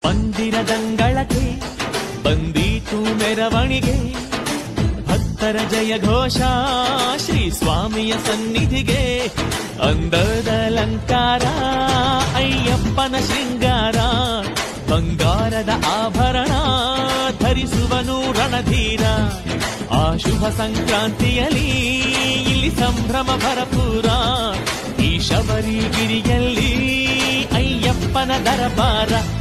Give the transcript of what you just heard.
ಮಂದಿರದಂಗಳಕ್ಕೆ ಬಂದೀತು ಮೆರವಣಿಗೆ, ಭಕ್ತರ ಜಯ ಘೋಷ ಶ್ರೀ ಸ್ವಾಮಿಯ ಸನ್ನಿಧಿಗೆ. ಅಂದದ ಅಲಂಕಾರ ಅಯ್ಯಪ್ಪನ ಶೃಂಗಾರ, ಬಂಗಾರದ ಆಭರಣ ಧರಿಸುವನು ರಣಧೀರ. ಆ ಶುಭ ಸಂಕ್ರಾಂತಿಯಲ್ಲಿ ಇಲ್ಲಿ ಸಂಭ್ರಮ ಭರಪೂರ, ಈ ಶಬರಿಗಿರಿಯಲ್ಲಿ ಅಯ್ಯಪ್ಪನ ದರಬಾರ.